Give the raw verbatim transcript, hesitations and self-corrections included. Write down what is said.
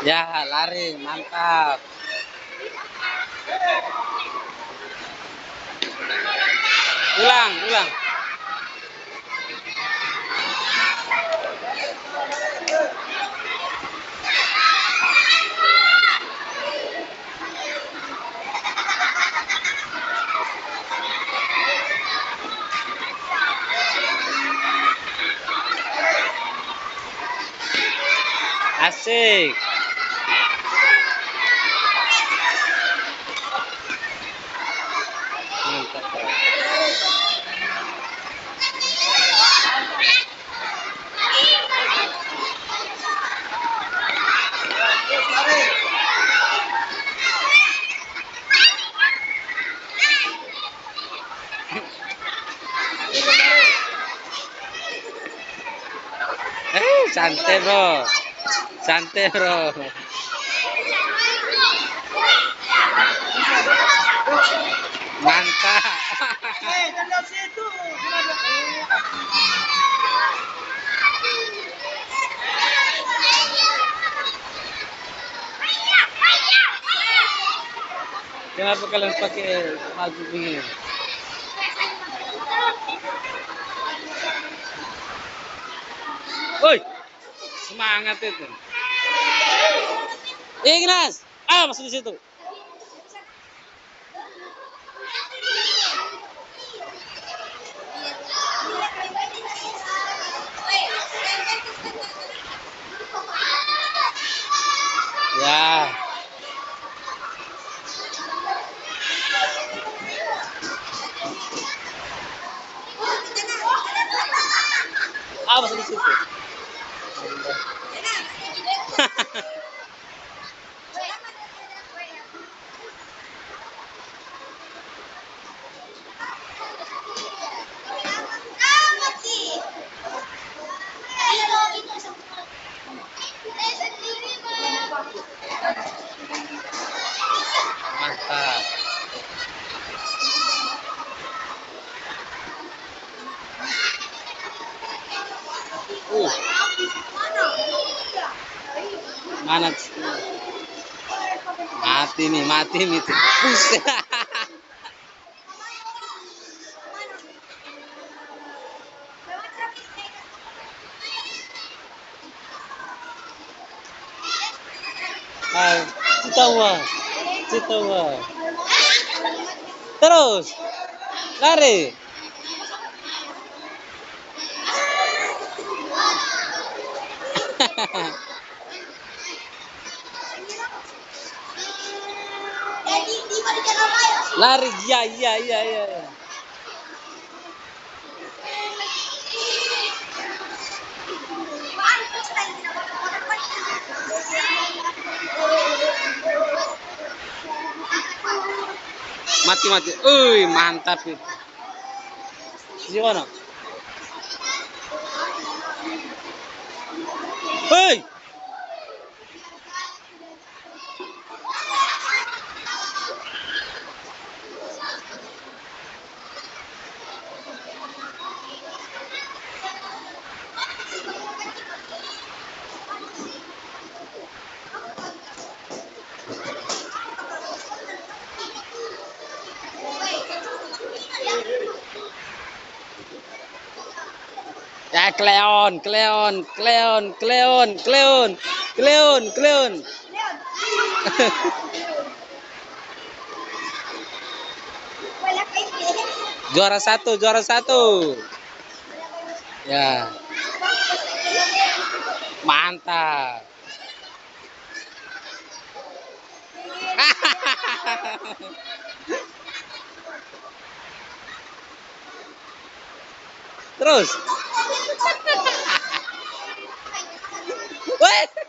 Ya, lari, mantap. Ulang, ulang. Asik. Mantap. Eh, santai bro, santai bro. Mantap. Kenapa kalian pakai baju begini? Woi, semangat itu. Ignas, ah masuk di situ. Ya. Ah masuk di situ. Mantap. Uh, mana? Mati nih, mati nih. Buset. Ah, citawa, citawa. Terus, lari. Lari, iya, iya, iya, iya. Mati, mati. Uy, mantap itu. Gimana? Hei. Ya, Cleon, Cleon, Cleon, Cleon, Cleon, Cleon, Cleon. Juara satu, juara satu. Ya, mantap. Terus. Weh.